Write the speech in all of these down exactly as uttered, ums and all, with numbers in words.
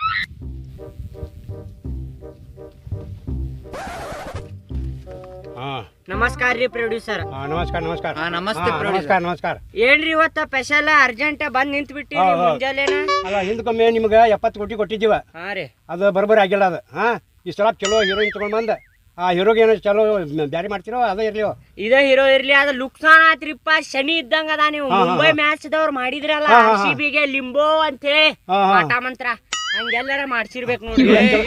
ನಮಸ್ಕಾರ ರೀ ಪ್ರೊಡ್ಯೂಸರ್. ನಮಸ್ಕಾರ ನಮಸ್ಕಾರ ನಮಸ್ತೆ ನಮಸ್ಕಾರ ನಮಸ್ಕಾರ. ಏನ್ರಿ ಇವತ್ತ ಸ್ಪೆಷಲ್ ಅರ್ಜೆಂಟ್ ಬಂದ್ ನಿಂತ್ ಬಿಟ್ಟಿರಿ ಮುಂಜಾನೆನ? ಅಲ್ಲ ಹಿಂದಕ್ಕೊಮ್ಮೆ ನಿಮ್ಗೆ ಎಪ್ಪತ್ತು ಕೋಟಿ ಕೊಟ್ಟಿದ್ದೀವ. ಹಾ ರೀ, ಅದು ಬರೋಬ್ಬರಿ ಆಗಿಲ್ಲ. ಅದು ಹಾ ಈ ಸಲ ಚಲೋ ಹೀರೋಯಿನ್ ತಗೊಂಡ್ ಬಂದ ಆ ಹೀರೋಗೆ ಏನೋ ಚಲೋ ಬ್ಯಾರಿ ಮಾಡ್ತಿರೋ ಅದ ಇರ್ಲಿ. ಇದ ಹೀರೋ ಇರ್ಲಿ, ಅದ ಲುಕ್ಸಾನ್ ಆತ್ರಿಪ್ಪ. ಶನಿ ಇದ್ದಂಗ ಅದ. ನೀವು ಮುಂಬೈ ಮ್ಯಾಚ್ ದವ್ರು ಮಾಡಿದ್ರಲ್ಲ ಆರ್ ಸಿ ಬಿಗೆ ಲಿಂಬೋ ಅಂತ ಹೇಳಿ ಪಾಠ ಮಂತ್ರ ಹಂಗೆಲ್ಲಾರ ಮಾಡ್ಸಿರ್ಬೇಕು ನೋಡಿ.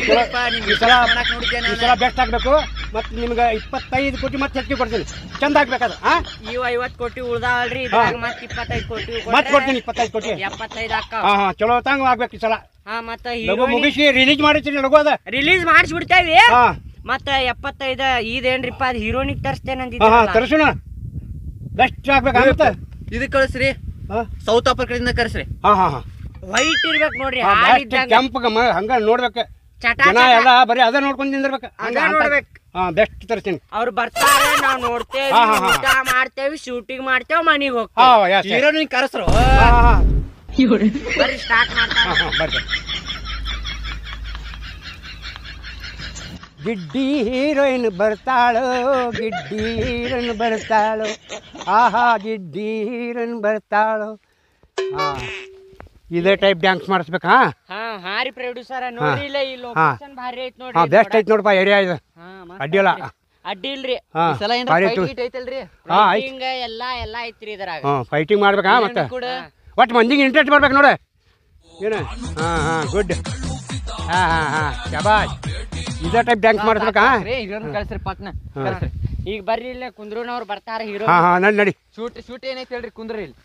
ಬೆಸ್ಟ್ ಆಗ್ಬೇಕು. ಮತ್ತೆ ನಿಮ್ಗೆ ಇಪ್ಪತ್ತೈದು ಕೋಟಿ ಮತ್ತೆ ಹೆಚ್ಚಿಗೆ ಕೊಡ್ತೀನಿ. ಚಂದ ಆಗ್ಬೇಕಾದ. ಇವ್ ಐವತ್ ಕೋಟಿ ಉಳ್ದಾವಲ್ರಿ, ಇದ್ರಾಗ ಮತ್ ಇಪ್ಪತ್ತೈದು ಕೋಟಿ ಮತ್ತೆ ಕೊಡ್ತೀನಿ. ಇಪ್ಪತ್ತೈದು ಕೋಟಿ ಎಪ್ಪತ್ತೈದು ಅಕ್ಕ. ಹಾ ಹಾ ಚಲೋ ತಂಗ ಆಗ್ಬೇಕು ಈ ಸಲ. ಹಾ ಮತ್ತ ಲಘು ಮುಗಿಸಿ ರಿಲೀಸ್ ಮಾಡಿರ್ತೀನಿ. ಲಘು ಅದ ರಿಲೀಸ್ ಮಾಡಿಸ್ಬಿಡ್ತೇವಿ. ಮತ್ತ ಎಪ್ಪತ್ತೈದ ಇದೇನ್ರಿಪ್ಪ ಅದ್ ಹೀರೋನಿಗ್ ತರಿಸ್ತೇನೆ ತರಿಸೋಣ. ಬೆಸ್ಟ್ ಆಗ್ಬೇಕಾಗತ್ತ. ಇದಕ್ ಕಳಿಸ್ರಿ, ಸೌತ್ ಆಫ್ರಿಕಾದಿಂದ ಕರ್ಸ್ರಿ. ಹಾ ಹಾ ಹಾ ವೈಟ್ ಇರ್ಬೇಕು ನೋಡ್ರಿ, ಕೆಂಪ ಹಂಗ ನೋಡ್ಬೇಕು. ಜನ ಎಲ್ಲ ಬರೀ ಅದ ನೋಡ್ಕೊಂಡ್ ನಿಂದಿರ್ಬೇಕು. ಹಾ ಬೆಸ್ಟ್ ತರ್ತೀನಿ. ಅವ್ರು ಬರ್ತಾರೆ, ನಾವ್ ನೋಡ್ತೇವಿ, ಊಟ ಮಾಡ್ತೇವಿ, ಶೂಟಿಂಗ್ ಮಾಡ್ತೇವ್, ಮನಿಗ್ ಹೋಗ್ತೇವಿ. ಹೀರೋನಿಗ್ ಕರ್ಸ್ರು ಬರ್ರಿ ಸ್ಟಾರ್ಟ್ ಮಾಡ್ತಾರೆ. ಗಿಡ್ಡಿ ಹೀರೋಯಿನ್ ಬರ್ತಾಳೋ, ಗಿಡ್ಡಿ ಹೀರೋಯಿನ್ ಬರ್ತಾಳೋ, ಆಹಾ ಗಿಡ್ಡಿ ಹೀರೋಯಿನ್ ಬರ್ತಾಳೋ. ಹಾ ಇದೇ ಟೈಪ್ ಡ್ಯಾನ್ಸ್ ಮಾಡಿಸ್ಬೇಕಾ? ಹಾ ಹಾ ರೀ ಪ್ರೊಡ್ಯೂಸರ್, ನೋಡಿಲ್ಲ ಈ ಲೊಕೇಶನ್ ಭಾರಿ ಐತ್ ನೋಡ್ರಿ. ಹಾ ಬೆಸ್ಟ್ ಐತ್ ನೋಡಪ್ಪ ಏರಿಯಾ ಇದು. ಅಡ್ಡಿಲ್ಲ ಅಡ್ಡಿ ಇಲ್ರಿ. ಫೈಟಿಂಗ್ ಎಲ್ಲಾ ಎಲ್ಲಾ ಐತ್ರಿ ಇದ್ರಾಗ. ಹಾ ಫೈಟಿಂಗ್ ಮಾಡ್ಬೇಕಾ? ಮತ್ತೆ ಒಟ್ಟು ಮಂದಿಗೆ ಇಂಟ್ರೆಸ್ಟ್ ಬರ್ಬೇಕು ನೋಡ. ಏನ ಹಾ ಹಾ ಗುಡ್. ಹಾ ಹಾ ಹಾ ಶಬಾಷ್. ಇದೇ ಟೈಪ್ ಡ್ಯಾನ್ಸ್ ಮಾಡಿಸ್ಬೇಕಾ? ಕಳ್ಸ್ರಿ ಪಟ್ನ. ಈಗ ಬರ್ರಿ ಇಲ್ಲ ಕುಂದ್ರನವ್ರು ಬರ್ತಾರ ಹೀರೋ. ಹಾ ಹಾ ನಡಿ ನಡಿ. ಶೂಟ್ ಶೂಟ್ ಏನೈತಿ ಹೇಳ್ರಿ, ಕುಂದ್ರಿ ಇಲ್ಲಿ.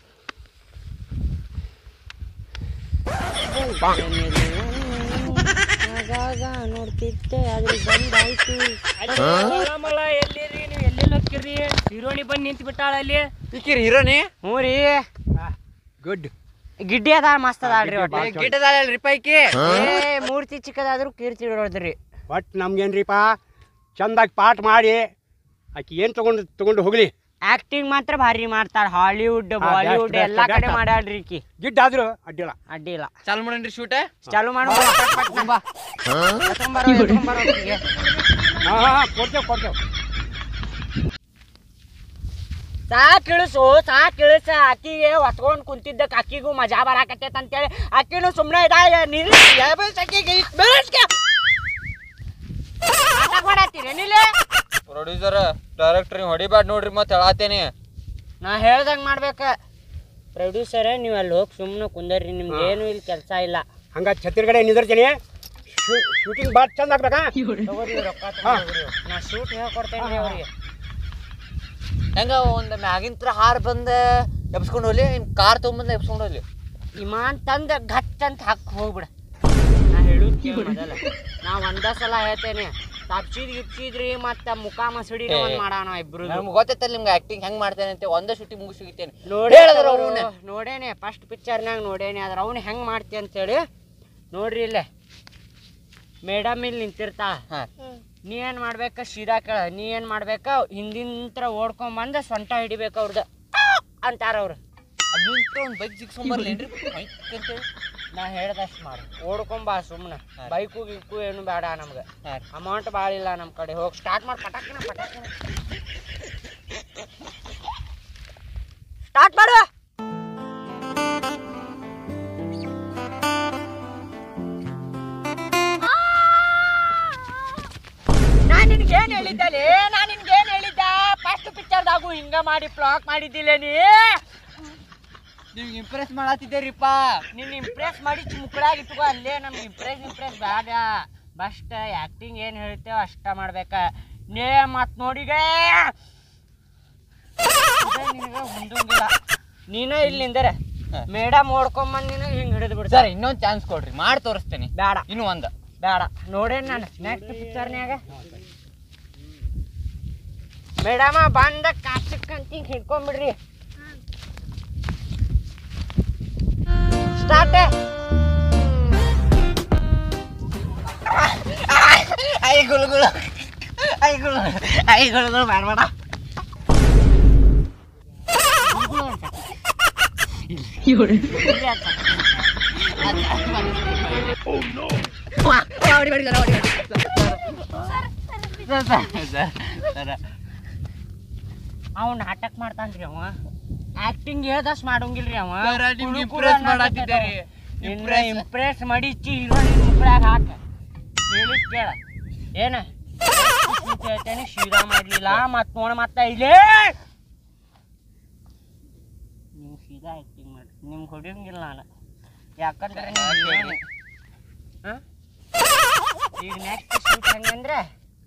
ನೋಡ್ತಿದ್ದೆ ಅದ್ರ ಬಂದಾಯ್ತು. ಎಲ್ಲಿರಿ ನೀವು? ಎಲ್ಲೆಲ್ಲ ಹೋಗ್ತಿರ್ರಿ? ಹೀರೋನಿ ಬಂದ್ ನಿಂತ್ ಬಿಟ್ಟಾಳ ಅಲ್ಲಿ. ಈಕಿರಿ ಹೀರೋನಿ? ಹ್ಞೂ ರೀ. ಗುಡ್. ಗಿಡ್ಡಿ ಅದ ಮಸ್ತ್ ಅದಾಳ್ರಿ. ಗಿಡ್ಡ ಅದಾಳಲ್ರಿ ಪೈಕಿ. ಏ ಮೂರ್ತಿ ಚಿಕ್ಕದಾದ್ರು ಕೀರ್ತಿ ನೋಡಿದ್ರಿ. ಒಟ್ಟು ನಮ್ಗೇನ್ರಿಪ್ಪ ಚಂದಾಗಿ ಪಾಠ ಮಾಡಿ ಆಕಿ ಏನ್ ತಗೊಂಡು ತಗೊಂಡು ಹೋಗ್ಲಿ. ಆಕ್ಟಿಂಗ್ ಮಾತ್ರ ಭಾರಿ ಮಾಡ್ತಾಳ. ಹಾಲಿವುಡ್ ಬಾಲಿವುಡ್ ಎಲ್ಲಾ ಕಡೆ ಮಾಡ್ಯಾಳ್ರಿ ಈಕಿ. ಗಿಡ್ಡ ಆದ್ರು ಅಡ್ಡಿಲ್ಲ. ಅಡ್ಡಿಲ್ಲ. ಚಾಲು ಮಾಡನ್ರಿ ಶೂಟ್. ಚಾಲು ಮಾಡು. ಸಾಕ್ ಇಳಿಸು, ಸಾಕ್ ಇಳಿಸ. ಅಕ್ಕಿಗೆ ಹೊತ್ಕೊಂಡ್ ಕುಂತಿದ್ದಕ್ ಅಕ್ಕಿಗೂ ಮಜಾ ಬರಾಕತ್ತೈತ್ ಅಂತೇಳಿ ಅಕ್ಕಿನೂ ಸುಮ್ನೆ ಇದಾಳ. ಪ್ರೊಡ್ಯೂಸರ್ ಡೈರೆಕ್ಟರ್ ಹೊಡಿಬ್ಯಾಡ್ ನೋಡ್ರಿ, ಮತ್ತೆ ಹೇಳತ್ತೇನೆ. ನಾ ಹೇಳ್ದಂಗ್ ಮಾಡ್ಬೇಕ. ಪ್ರೊಡ್ಯೂಸರ್ ನೀವು ಅಲ್ಲಿ ಹೋಗಿ ಸುಮ್ಮನೆ ಕುಂದರ್ರಿ, ನಿಮ್ಗೆ ಏನು ಇಲ್ಲಿ ಕೆಲಸ ಇಲ್ಲ. ಹಂಗ ಛತ್ತೀರ್ಗಡೆ ನಿಂದಿರ್ತೀನಿ. ಶೂಟಿಂಗ್ ಬಾಟ್ ಚಂದ ಆಗ್ಬೇಕಾ? ನಾ ಶೂಟ್ ಹೇಳ್ಕೊಡ್ತೇನೆ ಅವ್ರಿಗೆ. ಹೆಂಗ ಒಂದ್ ಮ್ಯಾಗಿಂತ್ರ ಹಾರ್ ಬಂದ ಎಬ್ಸ್ಕೊಂಡು ಹೋಗ್ಲಿ, ಕಾರ್ ತೊಗೊಂಬಂದ ಎಬ್ಸ್ಕೊಂಡು ಹೋಗ್ಲಿ. ಇಮಾನ್ ತಂದ ಘಟ್ ಅಂತ ಹಾಕಿ ಹೋಗ್ಬಿಡ. ನಾ ಹೇಳುದ್ ಮೊದಲ ನಾ ಒಂದ ಸಲ ಹೇಳ್ತೇನೆ. ತಪ್ಸಿದ್ ಗಿಪ್ಸಿದ್ರಿ ಮತ್ತ ಮುಖ ಮಸಡಿ ಒಂದ್ ಮಾಡೋಣ ಇಬ್ರು. ನಮ್ಗೆ ಗೊತ್ತೈತಲ್ಲ ನಿಮ್ಗೆ ಆಕ್ಟಿಂಗ್ ಹೆಂಗ್ ಮಾಡ್ತೇನೆ ಅಂತ. ಒಂದ ಶೂಟಿಂಗ್ ಮುಗಿಸಿಗಿತ್ತೇನೆ ನೋಡೇನೆ. ಫಸ್ಟ್ ಪಿಕ್ಚರ್ನಾಗ ನೋಡೇನೆ. ಅದ್ರ ಅವ್ನು ಹೆಂಗ್ ಮಾಡ್ತಿ ಅಂತೇಳಿ ನೋಡ್ರಿ. ಇಲ್ಲೇ ಮೇಡಮ್ ಇಲ್ಲಿ ನಿಂತಿರ್ತಾ. ನೀ ಏನ್ ಮಾಡ್ಬೇಕ? ಸೀದಾ ಕೇಳ. ನೀ ಏನ್ ಮಾಡ್ಬೇಕ? ಹಿಂದಿಂತ್ರ ಓಡ್ಕೊಂಡ್ ಬಂದ ಸೊಂಟ ಹಿಡಿಬೇಕ ಅವ್ರದ್ದು ಅಂತಾರ ಅವ್ರು. ಬೈಕ್ ಜಿಗ್ಸ್ಕೊಂಬರ್ಲೇನ್ರಿ ಅಂತೇಳಿ ನಾ ಹೇಳ್ದಷ್ಟು ಮಾಡು. ಓಡ್ಕೊಂಬಾ ಸುಮ್ಮನೆ. ಬೈಕು ಗಿಕ್ಕು ಏನು ಬೇಡ ನಮ್ಗೆ. ಅಮೌಂಟ್ ಭಾಳ ಇಲ್ಲ ನಮ್ಮ ಕಡೆ. ಹೋಗಿ ಸ್ಟಾರ್ಟ್ ಮಾಡಿ. ಪಟಾಕಿನ ಪಟಾಕಿನ ಸ್ಟಾರ್ಟ್ ಮಾಡು. ನಾ ನಿನ್ಗೇನ್ ಹೇಳಿದ್ದಲ್ಲಿ? ನಾ ನಿನ್ಗೇನ್ ಹೇಳಿದ್ದ? ಫಸ್ಟ್ ಪಿಕ್ಚರ್ದಾಗು ಹಿಂಗ ಮಾಡಿ ಫ್ಲಾಕ್ ಮಾಡಿದ್ದಿಲ್ಲ ನೀ. ನೀವು ಇಂಪ್ರೆಸ್ ಮಾಡತ್ತಿದ್ದೀರಿಪ್ಪ. ನೀನು ಇಂಪ್ರೆಸ್ ಮಾಡಿ ಮುಕ್ಕಳಾಗಿ ಇಟ್ಕೋ. ಅಲ್ಲೇ ನಮ್ಗೆ ಇಂಪ್ರೆಸ್ ಇಂಪ್ರೆಸ್ ಬೇಡ. ಬಸ್ಟ್ ಆ್ಯಕ್ಟಿಂಗ್ ಏನು ಹೇಳ್ತೇವೆ ಅಷ್ಟ ಮಾಡ್ಬೇಕ. ನೇ ಮತ್ತು ನೋಡಿಗೆ ನಿನಗೆ ಹೊಂದಂಗಿಲ್ಲ. ನೀನು ಇಲ್ಲಿ ನಿಂದರೆ ಮೇಡಮ್ ಓಡ್ಕೊಂಬಂದು ನೀನು ಹಿಂಗೆ ಹಿಡಿದು ಬಿಡು. ಸರ್ ಇನ್ನೊಂದು ಚಾನ್ಸ್ ಕೊಡ್ರಿ, ಮಾಡಿ ತೋರಿಸ್ತೇನೆ. ಬೇಡ. ಇನ್ನೂ ಒಂದು ಬೇಡ. ನೋಡೇನು ನಾನು ನೆಕ್ಸ್ಟ್ ಪಿಕ್ಚರ್ನ್ಯಾಗ ಮೇಡಮ ಬಂದ ಕಾಸಕ್ಕಂತ ಹಿಂಗೆ ಹಿಡ್ಕೊಂಬಿಡ್ರಿ. ಸ್ಟಾರ್ಟ್. ಐ ಗುಳುಗುಳು ಐ ಗುಳು ಐ ಗುಳುಗುಳು ಮಾಡಬೇಡ. ಇಲ್ಲ ಹೊಡಿಬೇಡಿ ಸರ್ ಹೊಡಿಬೇಡಿ ಸರ್ ಅವ್ ನಾಟಕ ಮಾಡ್ತಾನ್ರಿ ಅವ ಆಕ್ಟಿಂಗ್ ಹೇಳ್ದಷ್ಟು ಮಾಡೋಂಗಿಲ್ರಿ ಅವ ಇಂಪ್ರೆಸ್ ಮಾಡತ್ತಿದ್ದೀರಿ ಇಂಪ್ರೆಸ್ ಮಾಡಿಚ್ಚಿ ಹೀರೋಯಿನ್ ಮುಕ್ಕಳಾಗ ಹಾಕ ಹೇಳಿ ಕೇಳ ಏನ ಹೇಳ್ತೇನೆ ಶೀರಾ ಮಾಡ್ಲಿಲ್ಲ ಮತ್ ನೋಡ ಮತ್ತ ಇಲ್ಲೇ ನೀವು ಸೀದಾ ಆಕ್ಟಿಂಗ್ ಮಾಡಿ ನಿಮ್ಗೆ ಹೊಡಿಯಂಗಿಲ್ಲ ನಾನು ಯಾಕಂದ್ರೆ ಈಗ ನೆಕ್ಸ್ಟ್ ಶೂಟ್ ಹೆಂಗಂದ್ರೆ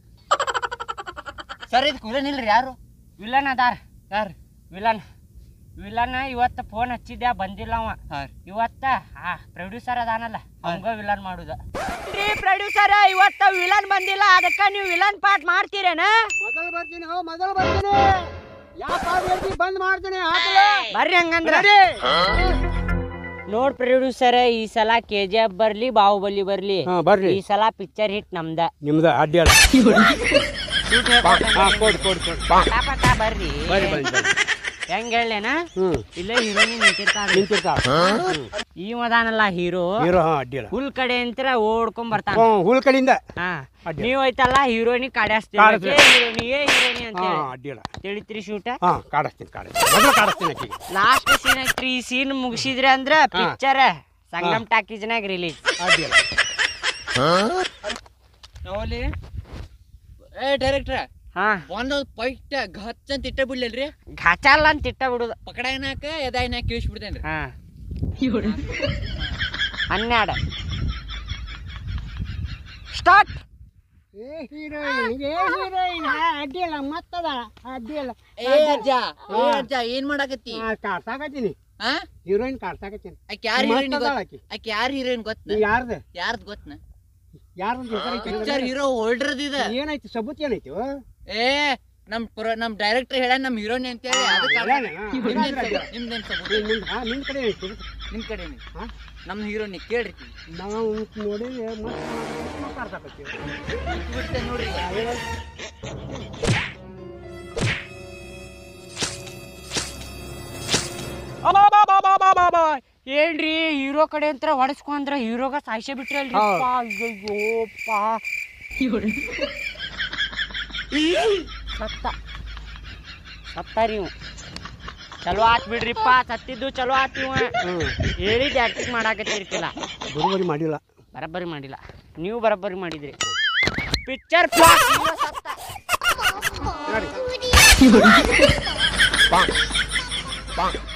ಸರ್ ಇದು ವಿಲನ್ ಇಲ್ರಿ ಯಾರು ವಿಲನ್ ಅದಾರ ಯಾರು ವಿಲನ್ ವಿಲನ್ ಇವತ್ತು ಫೋನ್ ಹಚ್ಚಿದ್ಯಾ ಬಂದಿಲ್ಲ ಅವ ಇವತ್ತ ಆ ಪ್ರೊಡ್ಯೂಸರ್ ಅದಾನಲ್ಲ ಹಂಗ ವಿಲನ್ ಮಾಡುದ ಪ್ರೊಡ್ಯೂಸರ್ ಇವತ್ತ ವಿಲನ್ ಬಂದಿಲ್ಲ ಅದಕ್ಕ ನೀವು ವಿಲನ್ ಪಾರ್ಟ್ ಮಾಡ್ತೀರೇನ ಮೊದಲು ಬರ್ತೀನಿ ಹೋ ಮೊದಲು ಬರ್ತೀನಿ ಯಾವ ಪಾರ್ಟಿ ಬಂದ್ ಮಾಡ್ತೀನಿ ಬರ್ರಿ ಹಂಗಂದ್ರ ನೋಡ್ ಪ್ರೊಡ್ಯೂಸರ್ ಈ ಸಲ ಕೆ ಜಿ ಎಫ್ ಬರ್ಲಿ ಬಾಹುಬಲಿ ಬರ್ಲಿ ಬರ್ರಿ ಈ ಸಲ ಪಿಕ್ಚರ್ ಹಿಟ್ ನಮ್ದ ನಿಮ್ದ ಅಡ್ಡಿ ಅಲ್ಲ ಕೊಡ್ ಕೊಡ್ ಕೊಡ್ ಬರ್ರಿ ಹೆಂಗ ಹೇಳೇನ ಇಲ್ಲೇ ಹೀರೋಯಿನ್ ನಿಂತಿರ್ತಾರ ನಿಂತಿರ್ತಾರ ಇವ ಅದಾನಲ್ಲ ಹೀರೋ ಹೀರೋ ಅಡ್ಡಿ ಅಲ್ಲ ಹುಲ್ ಕಡೆ ಅಂತ ಓಡ್ಕೊಂಡ್ ಬರ್ತಾನ ಹುಲ್ ಕಡೆಯಿಂದ ಹಾ ನೀವ್ ಐತಲ್ಲ ಹೀರೋಯಿನ್ ಕಾಡಿಸ್ತೀವಿ ಹೀರೋನಿಗೆ ಹೀರೋನಿ ಅಂತ ಅಡ್ಡಿ ಅಲ್ಲ ತಿಳಿತ್ರಿ ಶೂಟ ಹಾ ಕಾಡಿಸ್ತೀನಿ ಕಾಡಿಸ್ತೀನಿ ಮೊದಲು ಕಾಡಿಸ್ತೀನಿ ಆಕಿಗೆ ಲಾಸ್ಟ್ ಸೀನ್ ಐತ್ರಿ ಈ ಸೀನ್ ಮುಗಿಸಿದ್ರಿ ಅಂದ್ರ ಪಿಕ್ಚರ್ ಸಂಗಮ್ ಟಾಕೀಸ್ನಾಗ ರಿಲೀಸ್ ಅಡ್ಡಿ ಅಲ್ಲ ನಾವಲ್ಲಿ ಏ ಡೈರೆಕ್ಟ್ರ ಹಾ ಒಂದು ಪೈಟ್ ಗಚ್ಚ ಅಂತ ಇಟ್ಟ ಬಿಡ್ಲಲ್ರಿ ಘಾಚಲ್ಲ ಅಂತ ಇಟ್ಟ ಬಿಡುದ ಪಕಡಾಯನಾಕ ಎದಾಯನಾಕ ಕಿಳಿಸ್ ಬಿಡ್ತೇನ್ರಿ ಹಾ ಹನ್ನೆರಡು ಸ್ಟಾರ್ಟ್ ಏ ಹೀರೋಯಿನ್ ಏ ಹೀರೋಯಿನ್ ಅಡ್ಡಿ ಅಲ್ಲ ಮತ್ತದ ಅಡ್ಡಿ ಅಲ್ಲ ಏ ಅಜ್ಜ ಏ ಅಜ್ಜ ಏನ್ ಮಾಡಾಕತ್ತಿ ಕಾಡ್ಸಾಕತ್ತೀನಿ ಹಾ ಹೀರೋಯಿನ್ ಕಾಡ್ಸಾಕತ್ತೀನಿ ಆಕೆ ಯಾರು ಹೀರೋಯಿನ್ ಆಕಿ ಆಕೆ ಯಾರು ಹೀರೋಯಿನ್ ಗೊತ್ತ ಯಾರ್ದ ಯಾರ್ದು ಗೊತ್ತನ ಯಾರ್ದು ಪಿಕ್ಚರ್ ಹೀರೋ ಹೋಲ್ಡರ್ದ ಇದ ಏನೈತಿ ಸಬೂತ್ ಏನೈತಿ ಏ ನಮ್ ನಮ್ ಡೈರೆಕ್ಟರ್ ಹೇಳ ನಮ್ ಹೀರೋಯಿನ್ ಅಂತ ಹೇಳಿ ಅದಕ್ಕೆ ನಿಮ್ದೇನ್ ಸಬೂತ್ ನಿಮ್ ಕಡೆ ಐತಿ ನಿಮ್ ಕಡೆ ನಮ್ ಹೀರೋಯಿನ್ ಕೇಳ್ರಿ ನಾವು ನೋಡಿ ಮಾತಾಡ್ಸಾಕತ್ತೀವಿ ಬಿಡ್ತೇನೆ ನೋಡ್ರಿ ಏನ್ರಿ ಹೀರೋ ಕಡೆ ಅಂತ ಹೊಡಸ್ಕೊಂಡ್ರ ಹೀರೋಗ ಸಾಯಿಸೇ ಬಿಟ್ರಲ್ರಿ ಅಯ್ಯೋಪಾ ಸತ್ತ ಸತ್ತಾರಿ ಇವ್ ಚಲೋ ಆತ್ ಬಿಡ್ರಿಪ್ಪ ಸತ್ತಿದ್ದು ಚಲೋ ಆತ್ ಇವ ಹೇಳಿದ ಆಕ್ಟಿಂಗ್ ಮಾಡಾಕತ್ತಿರ್ಕಿಲ್ಲ ಬರೋಬ್ಬರಿ ಮಾಡಿಲ್ಲ ಬರಬ್ಬರಿ ಮಾಡಿಲ್ಲ ನೀವು ಬರಬ್ಬರಿ ಮಾಡಿದ್ರಿ ಪಿಕ್ಚರ್ ಫ್ಲಾಪ್